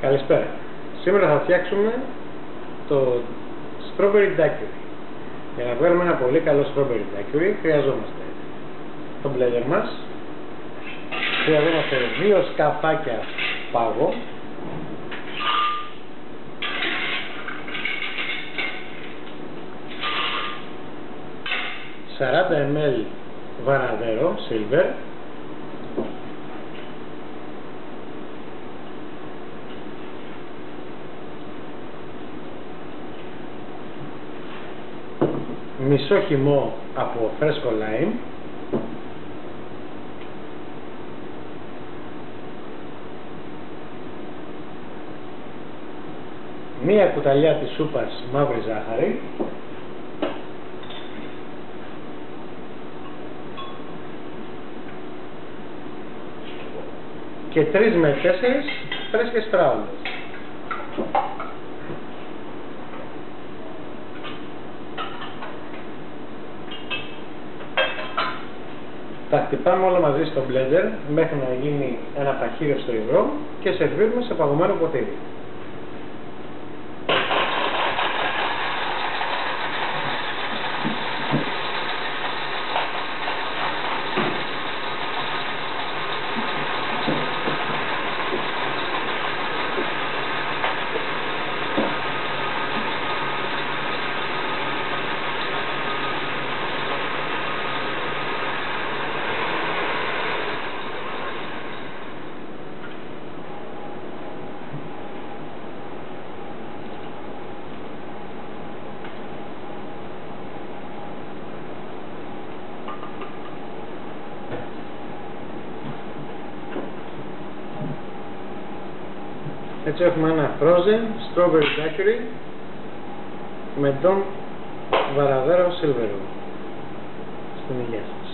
Καλησπέρα. Σήμερα θα φτιάξουμε το Strawberry Daiquiri. Για να βγάλουμε ένα πολύ καλό Strawberry Daiquiri χρειαζόμαστε το blender μας, χρειαζόμαστε 2 σκαπάκια πάγο, ...40 ml βαναδέρο, silver, μισό χυμό από φρέσκο lime, μία κουταλιά της σούπας μαύρη ζάχαρη, και 3 με 4 φρέσκες φράουλες. Τα χτυπάμε όλα μαζί στο blender μέχρι να γίνει ένα παχύρευστο υγρό και σερβίρουμε σε παγωμένο ποτήρι. Έτσι έχουμε ένα frozen strawberry daiquiri με τον βαραδέρο silver. Στην υγεία σας.